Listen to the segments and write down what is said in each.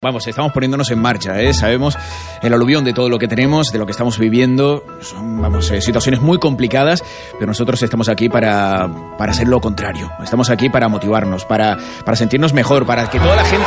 Vamos, estamos poniéndonos en marcha, ¿eh? Sabemos el aluvión de todo lo que tenemos, de lo que estamos viviendo. Son, situaciones muy complicadas, pero nosotros estamos aquí para hacer lo contrario. Estamos aquí para motivarnos, para sentirnos mejor, para que toda la gente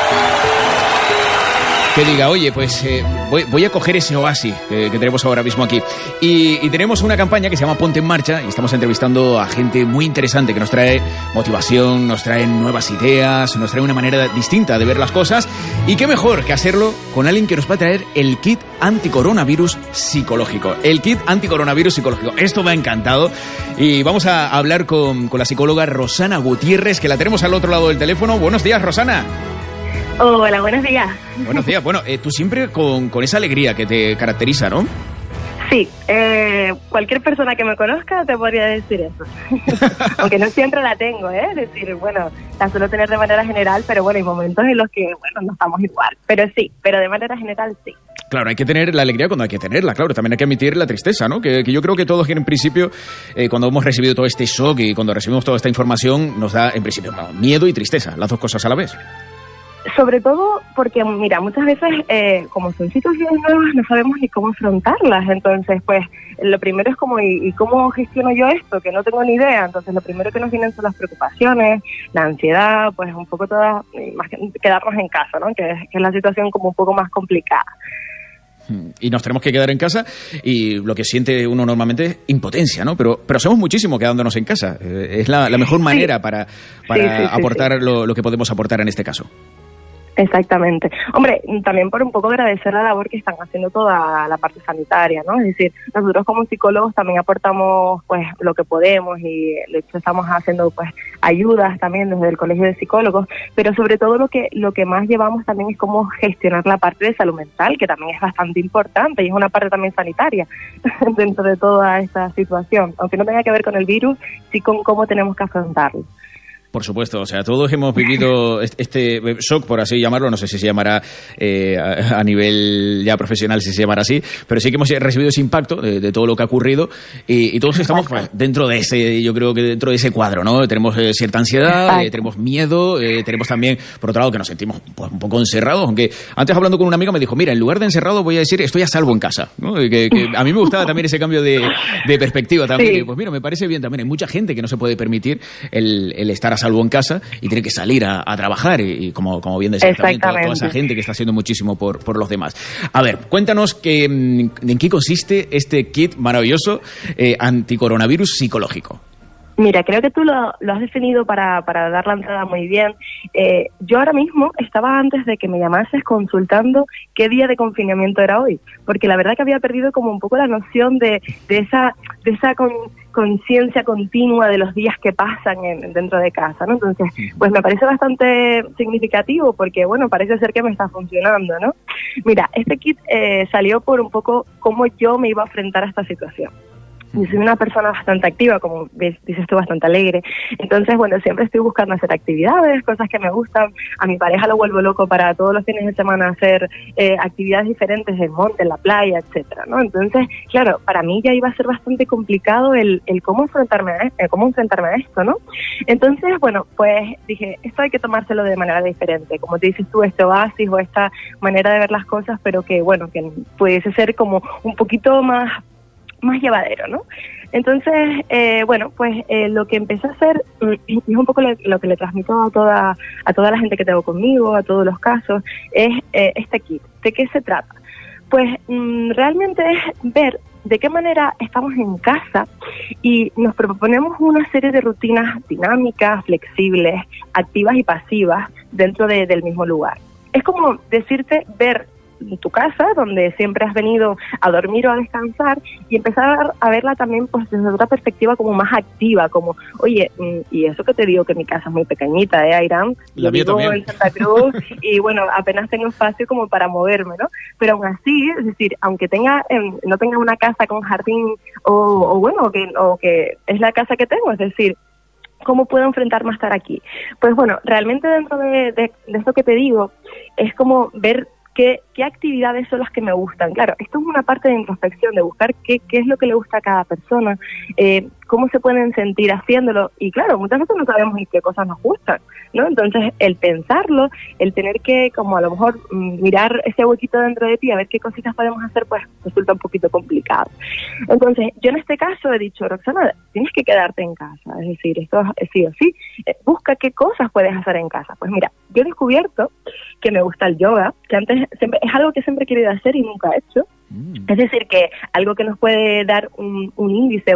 que diga, oye, pues voy a coger ese oasis que tenemos ahora mismo aquí. Y tenemos una campaña que se llama Ponte en Marcha y estamos entrevistando a gente muy interesante que nos trae motivación, nos trae nuevas ideas, nos trae una manera distinta de ver las cosas. Y qué mejor que hacerlo con alguien que nos va a traer el kit anticoronavirus psicológico. El kit anticoronavirus psicológico. Esto me ha encantado. Y vamos a hablar con la psicóloga Rosana Gutiérrez, que la tenemos al otro lado del teléfono. Buenos días, Rosana. Hola, buenos días. Buenos días. Bueno, tú siempre con esa alegría que te caracteriza, ¿no? Sí, cualquier persona que me conozca te podría decir eso. Aunque no siempre la tengo, ¿eh? Es decir, bueno, la suelo tener de manera general, pero bueno, hay momentos en los que, bueno, no estamos igual. Pero sí, pero de manera general sí. Claro, hay que tener la alegría cuando hay que tenerla, claro. También hay que admitir la tristeza, ¿no? Que yo creo que todos en principio, cuando hemos recibido todo este shock y cuando recibimos toda esta información, nos da en principio miedo y tristeza, las dos cosas a la vez. Sobre todo porque, mira, muchas veces, como son situaciones nuevas, no sabemos ni cómo afrontarlas. Entonces, pues, lo primero es como, ¿y cómo gestiono yo esto? Que no tengo ni idea. Entonces, lo primero que nos vienen son las preocupaciones, la ansiedad, pues un poco todas, más que quedarnos en casa, ¿no? Que es la situación como un poco más complicada. Y nos tenemos que quedar en casa y lo que siente uno normalmente es impotencia, ¿no? Pero hacemos muchísimo quedándonos en casa. Es la mejor manera para aportar lo que podemos aportar en este caso. Exactamente. Hombre, también por un poco agradecer la labor que están haciendo toda la parte sanitaria, ¿no? Es decir, nosotros como psicólogos también aportamos pues lo que podemos y de hecho estamos haciendo pues ayudas también desde el Colegio de Psicólogos, pero sobre todo lo que más llevamos también es cómo gestionar la parte de salud mental, que también es bastante importante y es una parte también sanitaria dentro de toda esta situación, aunque no tenga que ver con el virus, sí con cómo tenemos que afrontarlo. Por supuesto, o sea, todos hemos vivido este shock, por así llamarlo, no sé si se llamará a nivel ya profesional, si se llamará así, pero sí que hemos recibido ese impacto de todo lo que ha ocurrido y todos estamos pues, dentro de ese, yo creo que dentro de ese cuadro, ¿no? Tenemos cierta ansiedad, tenemos miedo, tenemos también, por otro lado, que nos sentimos pues, un poco encerrados, aunque antes hablando con un amigo me dijo, mira, en lugar de encerrado voy a decir estoy a salvo en casa, ¿no? Que a mí me gustaba también ese cambio de perspectiva también, sí. Y pues mira, me parece bien también, hay mucha gente que no se puede permitir el estar a salvo en casa y tiene que salir a trabajar y como bien decía también toda esa gente que está haciendo muchísimo por los demás. A ver, cuéntanos en qué consiste este kit maravilloso anticoronavirus psicológico. Mira, creo que tú lo has definido para dar la entrada muy bien. Yo ahora mismo estaba antes de que me llamases consultando qué día de confinamiento era hoy, porque la verdad que había perdido como un poco la noción de esa conciencia continua de los días que pasan dentro de casa, ¿no? Entonces, pues me parece bastante significativo porque, bueno, parece ser que me está funcionando, ¿no? Mira, este kit salió por un poco cómo yo me iba a enfrentar a esta situación. Yo soy una persona bastante activa, como dices tú, bastante alegre. Entonces, bueno, siempre estoy buscando hacer actividades, cosas que me gustan. A mi pareja lo vuelvo loco para todos los fines de semana hacer actividades diferentes en monte, en la playa, etcétera, ¿no? Entonces, claro, para mí ya iba a ser bastante complicado el cómo enfrentarme a esto, ¿no? Entonces, bueno, pues dije, esto hay que tomárselo de manera diferente. Como te dices tú, este oasis o esta manera de ver las cosas, pero que, bueno, que pudiese ser como un poquito más llevadero, ¿no? Entonces, bueno, pues lo que empecé a hacer, y es un poco lo que le transmito a toda la gente que tengo conmigo, a todos los casos, es este kit. ¿De qué se trata? Pues realmente es ver de qué manera estamos en casa y nos proponemos una serie de rutinas dinámicas, flexibles, activas y pasivas dentro del mismo lugar. Es como decirte, ver tu casa, donde siempre has venido a dormir o a descansar, y empezar a verla también pues desde otra perspectiva como más activa, como, oye, y eso que te digo que mi casa es muy pequeñita, Airán, yo vivo en Santa Cruz y bueno, apenas tengo espacio como para moverme, ¿no? Pero aún así, es decir, aunque no tenga una casa con jardín o que es la casa que tengo, es decir, ¿cómo puedo enfrentarme a estar aquí? Pues bueno, realmente dentro de esto que te digo, es como ver ¿Qué actividades son las que me gustan? Claro, esto es una parte de introspección, de buscar qué es lo que le gusta a cada persona, cómo se pueden sentir haciéndolo. Y claro, muchas veces no sabemos ni qué cosas nos gustan, ¿no? Entonces, el pensarlo, el tener que, como a lo mejor, mirar ese huequito dentro de ti, a ver qué cositas podemos hacer, pues resulta un poquito complicado. Entonces, yo en este caso he dicho, Roxana, tienes que quedarte en casa. Es decir, esto es sí o sí. Busca qué cosas puedes hacer en casa. Pues mira, yo he descubierto que me gusta el yoga, que antes siempre es algo que siempre he querido hacer y nunca he hecho. Es decir, que algo que nos puede dar un índice,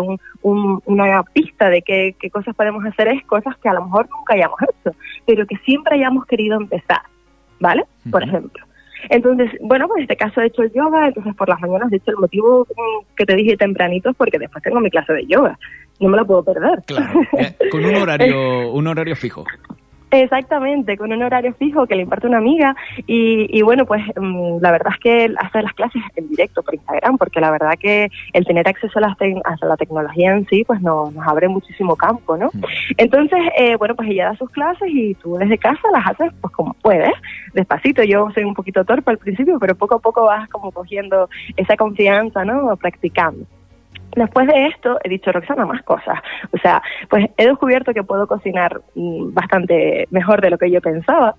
una pista de qué cosas podemos hacer es cosas que a lo mejor nunca hayamos hecho, pero que siempre hayamos querido empezar, ¿vale? Por ejemplo. Entonces, bueno, pues en este caso he hecho el yoga, entonces por las mañanas, de hecho, el motivo que te dije tempranito es porque después tengo mi clase de yoga, no me la puedo perder. Claro, con un horario fijo. Exactamente, con un horario fijo que le imparte una amiga y bueno, pues la verdad es que hace las clases en directo por Instagram, porque la verdad que el tener acceso a la tecnología en sí, pues nos abre muchísimo campo, ¿no? Entonces, bueno, pues ella da sus clases y tú desde casa las haces pues como puedes, despacito. Yo soy un poquito torpe al principio, pero poco a poco vas como cogiendo esa confianza, ¿no? Practicando. Después de esto, he dicho, Roxana, más cosas. O sea, pues he descubierto que puedo cocinar bastante mejor de lo que yo pensaba.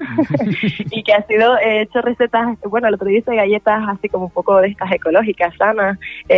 Y que he hecho recetas, bueno, el otro día hice galletas así como un poco de estas ecológicas, sanas,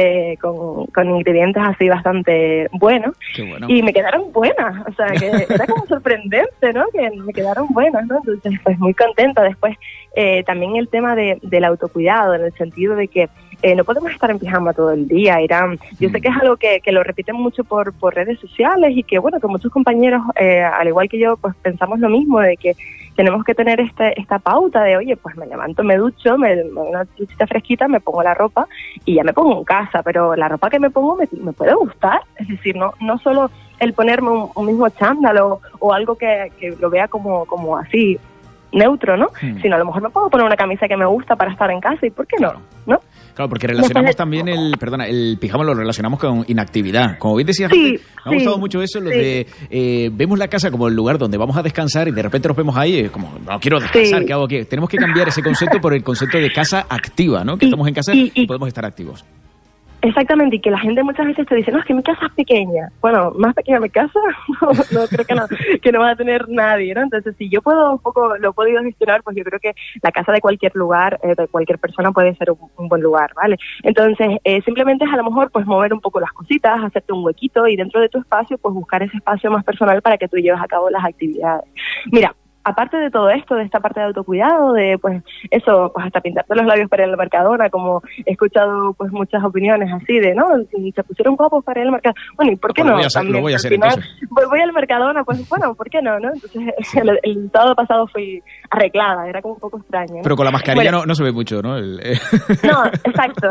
con ingredientes así bastante buenos. Qué bueno. Y me quedaron buenas. O sea, que era como sorprendente, ¿no? Que me quedaron buenas, ¿no? Entonces, pues muy contenta. Después, también el tema del autocuidado, en el sentido de que no podemos estar en pijama todo el día, Irán. Yo sé que es algo que lo repiten mucho por redes sociales y que, bueno, que muchos compañeros, al igual que yo, pues pensamos lo mismo, de que tenemos que tener esta pauta de, oye, pues me levanto, me ducho, me doy una duchita fresquita, me pongo la ropa y ya me pongo en casa, pero la ropa que me pongo me puede gustar. Es decir, no solo el ponerme un mismo chándal o algo que lo vea como así, neutro, ¿no? Sino a lo mejor me puedo poner una camisa que me gusta para estar en casa y ¿por qué no? ¿No? Claro, porque relacionamos también el pijama lo relacionamos con inactividad. Como bien decías, me ha gustado mucho eso, lo de vemos la casa como el lugar donde vamos a descansar y de repente nos vemos ahí, como, no quiero descansar, ¿qué hago aquí? Tenemos que cambiar ese concepto por el concepto de casa activa, ¿no? Que estamos en casa y podemos estar activos. Exactamente, y que la gente muchas veces te dice, no, es que mi casa es pequeña. Bueno, más pequeña mi casa, no creo que no va a tener nadie, ¿no? Entonces, si yo lo he podido gestionar, pues yo creo que la casa de cualquier lugar, de cualquier persona puede ser un buen lugar, ¿vale? Entonces, simplemente es a lo mejor, pues mover un poco las cositas, hacerte un huequito y dentro de tu espacio, pues buscar ese espacio más personal para que tú lleves a cabo las actividades. Mira, aparte de todo esto, de esta parte de autocuidado, de pues eso, pues hasta pintarte los labios para ir al Mercadona, como he escuchado pues muchas opiniones así de, ¿no? Si se pusieron guapos para ir al Mercadona, bueno, ¿y por qué no? Lo voy a hacer entonces. Voy al Mercadona, pues bueno, ¿por qué no? Entonces el sábado pasado fui arreglada, era como un poco extraño, ¿no? Pero con la mascarilla no se ve mucho, ¿no? No, exacto.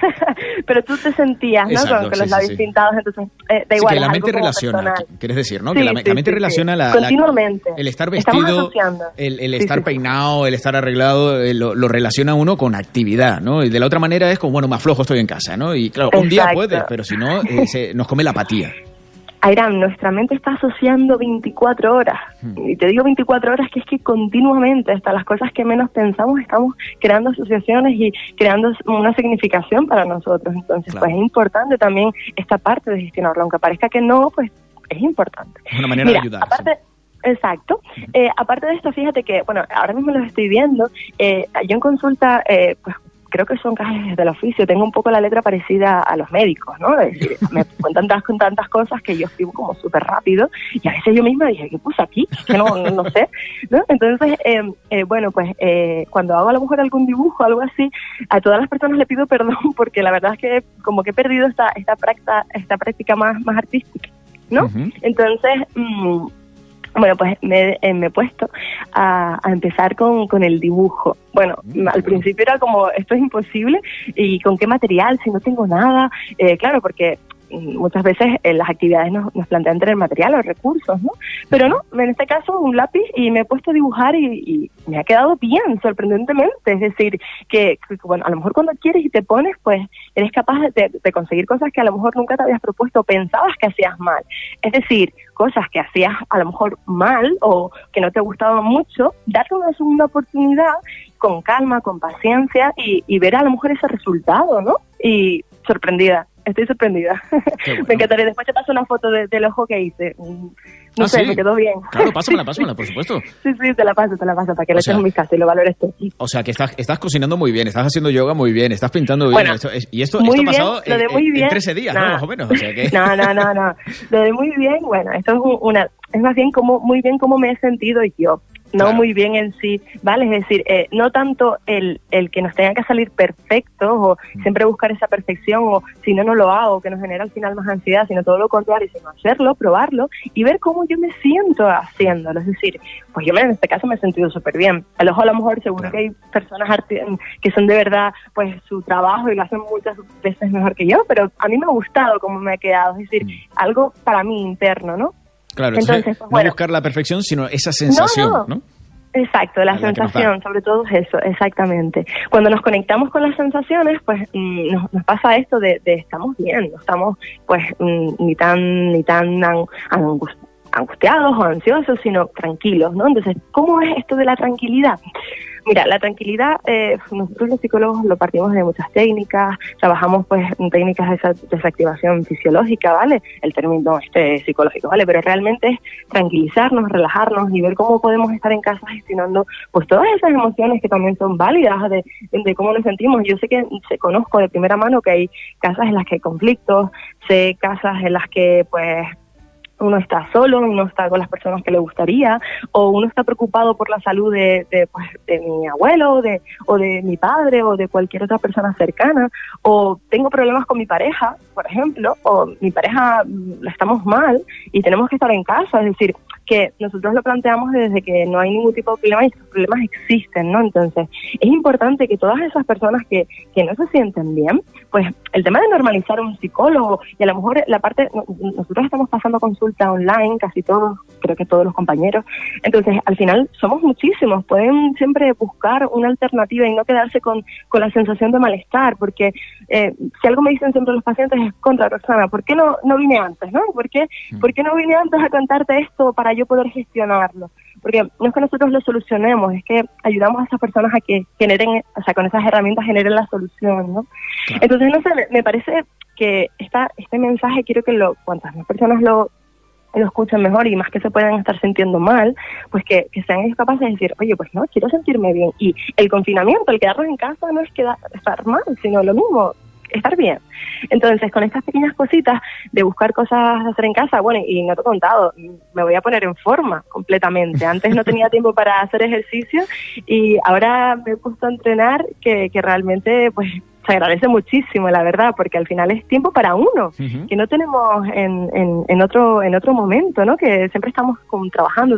Pero tú te sentías, ¿no? Exacto, con los labios pintados, entonces da igual. Que la mente relaciona, quieres decir, ¿no? Que la mente relaciona continuamente. El estar vestido, el estar peinado, el estar arreglado, lo relaciona uno con actividad, ¿no? Y de la otra manera es como, bueno, más flojo estoy en casa, ¿no? Y claro, un día puedes, pero si no, nos come la apatía. Airam, nuestra mente está asociando 24 horas. Y te digo 24 horas que es que continuamente, hasta las cosas que menos pensamos, estamos creando asociaciones y creando una significación para nosotros. Entonces, pues es importante también esta parte de gestionarlo. Aunque parezca que no, pues es importante. Es una manera de ayudar. Aparte, exacto. Aparte de esto, fíjate que, bueno, ahora mismo lo estoy viendo. Yo en consulta, pues creo que son cajas del oficio, tengo un poco la letra parecida a los médicos, ¿no? Es decir, me cuentan tantas cosas que yo escribo como súper rápido y a veces yo misma dije, ¿qué puse aquí? Que no sé, ¿no? Entonces, bueno, pues cuando hago a lo mejor algún dibujo, algo así, a todas las personas le pido perdón porque la verdad es que como que he perdido esta práctica más artística, ¿no? Entonces, bueno, pues me he puesto a empezar con el dibujo. Bueno, al principio era como, esto es imposible, ¿y con qué material? Si no tengo nada. Claro, porque muchas veces las actividades nos plantean tener material o recursos, ¿no? Pero no, en este caso un lápiz y me he puesto a dibujar y me ha quedado bien, sorprendentemente. Es decir, que bueno, a lo mejor cuando quieres y te pones, pues eres capaz de conseguir cosas que a lo mejor nunca te habías propuesto o pensabas que hacías mal. Es decir, cosas que hacías a lo mejor mal o que no te gustaban mucho, darle una segunda oportunidad con calma, con paciencia y ver a lo mejor ese resultado, ¿no? Y sorprendida, estoy sorprendida. Bueno. Me encantaría. Después te paso una foto del ojo que hice. No sé, ¿sí? me quedó bien. Claro, pásamela, por supuesto. Sí, te la paso, para que le eches un vistazo y lo valores tú. O sea, que estás cocinando muy bien, estás haciendo yoga muy bien, estás pintando bien. Bueno, esto bien, pasado en 13 días, no. ¿no? Más o menos. O sea que... No. Lo de muy bien, bueno, esto es más bien muy bien cómo me he sentido yo. No claro. Muy bien en sí, ¿vale? Es decir, no tanto el que nos tenga que salir perfectos o siempre buscar esa perfección o si no lo hago, que nos genera al final más ansiedad, sino todo lo contrario, sino hacerlo, probarlo y ver cómo yo me siento haciéndolo. Es decir, pues yo en este caso me he sentido súper bien. A lo mejor seguro que hay personas que son de verdad, pues su trabajo y lo hacen muchas veces mejor que yo, pero a mí me ha gustado cómo me ha quedado. Es decir, algo para mí interno, ¿no? Claro, entonces pues, bueno, no buscar la perfección, sino esa sensación, ¿no? Exacto, la sensación, sobre todo es eso, exactamente. Cuando nos conectamos con las sensaciones, pues nos pasa esto de estamos bien, no estamos pues ni tan angustiados o ansiosos, sino tranquilos, ¿no? Entonces, ¿cómo es esto de la tranquilidad? Mira, la tranquilidad, nosotros los psicólogos lo partimos de muchas técnicas, trabajamos pues en técnicas de desactivación fisiológica, ¿vale? El término psicológico, ¿vale? Pero realmente es tranquilizarnos, relajarnos y ver cómo podemos estar en casa gestionando pues todas esas emociones que también son válidas de cómo nos sentimos. Yo sé que conozco de primera mano que hay casas en las que hay conflictos, sé casas en las que pues uno está solo, uno está con las personas que le gustaría, o uno está preocupado por la salud de mi abuelo, o de mi padre, o de cualquier otra persona cercana, o tengo problemas con mi pareja, por ejemplo, o mi pareja estamos mal y tenemos que estar en casa. Es decir, que nosotros lo planteamos desde que no hay ningún tipo de problema y estos problemas existen, ¿no? Entonces, es importante que todas esas personas que no se sienten bien, pues el tema de normalizar a un psicólogo y a lo mejor la parte, nosotros estamos pasando consulta online, casi todos, creo que todos los compañeros, entonces al final somos muchísimos, pueden siempre buscar una alternativa y no quedarse con la sensación de malestar, porque si algo me dicen siempre los pacientes es contra Roxana, ¿por qué no vine antes, no? ¿Por qué no vine antes a contarte esto para yo poder gestionarlo? Porque no es que nosotros lo solucionemos, es que ayudamos a esas personas a que generen, o sea, con esas herramientas generen la solución, ¿no? Claro. Entonces, no sé, me parece que este mensaje quiero que cuantas más personas lo escuchen mejor y más que se puedan estar sintiendo mal, pues que sean capaces de decir, oye, pues no, quiero sentirme bien. Y el confinamiento, el quedarnos en casa no es estar mal, sino lo mismo, estar bien. Entonces, con estas pequeñas cositas de buscar cosas de hacer en casa, bueno, y no te he contado, me voy a poner en forma completamente. Antes no tenía tiempo para hacer ejercicio y ahora me he puesto a entrenar que realmente, pues, se agradece muchísimo, la verdad, porque al final es tiempo para uno, que no tenemos en otro momento, ¿no? Que siempre estamos trabajando,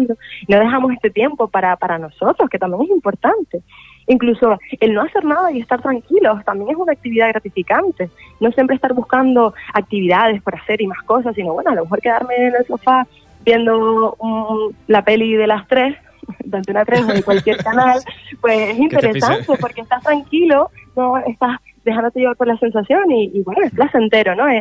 y no dejamos este tiempo para nosotros, que también es importante. Incluso el no hacer nada y estar tranquilos también es una actividad gratificante. No siempre estar buscando actividades por hacer y más cosas, sino bueno, a lo mejor quedarme en el sofá viendo la peli de las 3, de Antena 3 o de cualquier canal, pues es interesante porque estás tranquilo, no estás dejándote llevar por la sensación y bueno, es placentero, ¿no?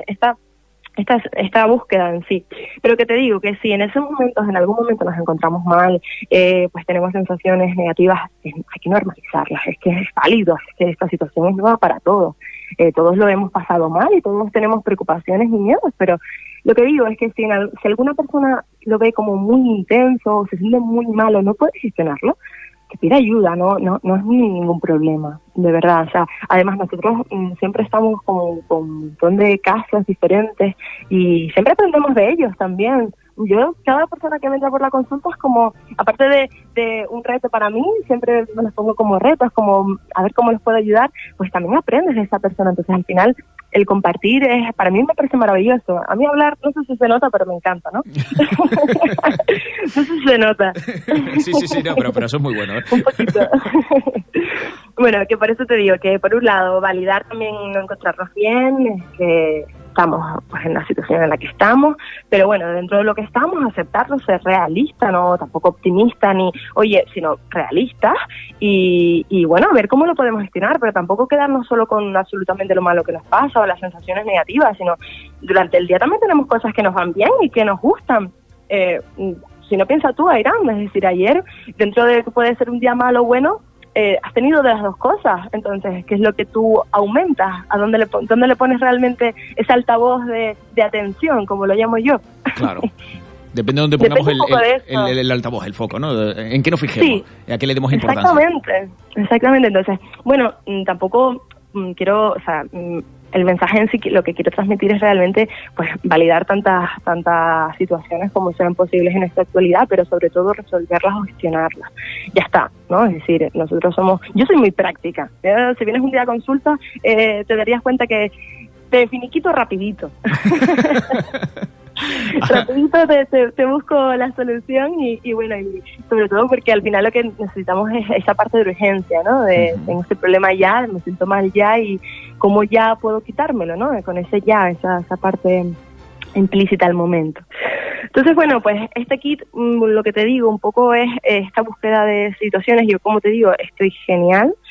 Esta búsqueda en sí. Pero que te digo que si en algún momento nos encontramos mal, pues tenemos sensaciones negativas, hay que normalizarlas, es que es válido, es que esta situación es nueva para todos. Todos lo hemos pasado mal y todos tenemos preocupaciones y miedos, pero lo que digo es que si alguna persona lo ve como muy intenso o se siente muy mal o no puede gestionarlo, que pida ayuda, no es ningún problema, de verdad. O sea, además nosotros siempre estamos con un montón de casos diferentes y siempre aprendemos de ellos también. Cada persona que me entra por la consulta es como, aparte de un reto para mí, siempre me los pongo como retos, como a ver cómo les puedo ayudar, pues también aprendes de esa persona. Entonces al final el compartir para mí me parece maravilloso. A mí hablar, no sé si se nota, pero me encanta, ¿no? No sé si se nota. Sí, no, pero eso es muy bueno, ¿eh? Un poquito. Bueno, que por eso te digo que por un lado validar también no encontrarnos bien, que estamos pues en la situación en la que estamos, pero bueno, dentro de lo que estamos, aceptarlo, ser realista, no tampoco optimista ni, sino realistas y bueno, ver cómo lo podemos gestionar, pero tampoco quedarnos solo con absolutamente lo malo que nos pasa o las sensaciones negativas, sino durante el día también tenemos cosas que nos van bien y que nos gustan. Si no piensa tú, Ayrán, es decir, ayer, dentro de que puede ser un día malo o bueno, has tenido de las dos cosas. Entonces, ¿qué es lo que tú aumentas? ¿A dónde le pones realmente ese altavoz de atención, como lo llamo yo? Claro. Depende de dónde pongamos el altavoz, el foco, ¿no? ¿En qué nos fijemos? Sí, ¿a qué le demos importancia? Exactamente. Entonces, bueno, tampoco quiero, o sea, el mensaje en sí, lo que quiero transmitir es realmente, pues, validar tantas situaciones como sean posibles en esta actualidad, pero sobre todo resolverlas o gestionarlas. Ya está, ¿no? Es decir, yo soy muy práctica. Si vienes un día a consulta, te darías cuenta que te finiquito rapidito. Rapidito te busco la solución y bueno, y sobre todo porque al final lo que necesitamos es esa parte de urgencia, ¿no? Tengo este problema ya, me siento mal ya y cómo ya puedo quitármelo, ¿no? Con ese ya, esa parte implícita al momento. Entonces, bueno, pues este kit, lo que te digo un poco es esta búsqueda de situaciones. Yo, como te digo, estoy genial.